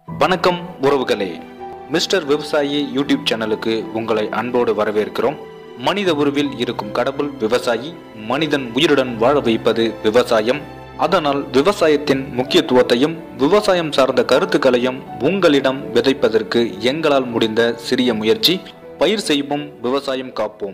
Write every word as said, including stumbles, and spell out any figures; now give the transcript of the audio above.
வணக்கம் உறவுகளே, மிஸ்டர் விவசாயி யூடியூப் சேனலுக்கு உங்களை அன்போடு வரவேற்கிறோம். மனித உருவில் இருக்கும் கடவுள் விவசாயி. மனிதன் உயிருடன் வாழ வைப்பது விவசாயம். அதனால் விவசாயத்தின் முக்கியத்துவத்தையும் விவசாயம் சார்ந்த கருத்துக்களையும் உங்களிடம் விதைப்பதற்கு எங்களால் முடிந்த சிறிய முயற்சி. பயிர் செய்வோம், விவசாயம் காப்போம்.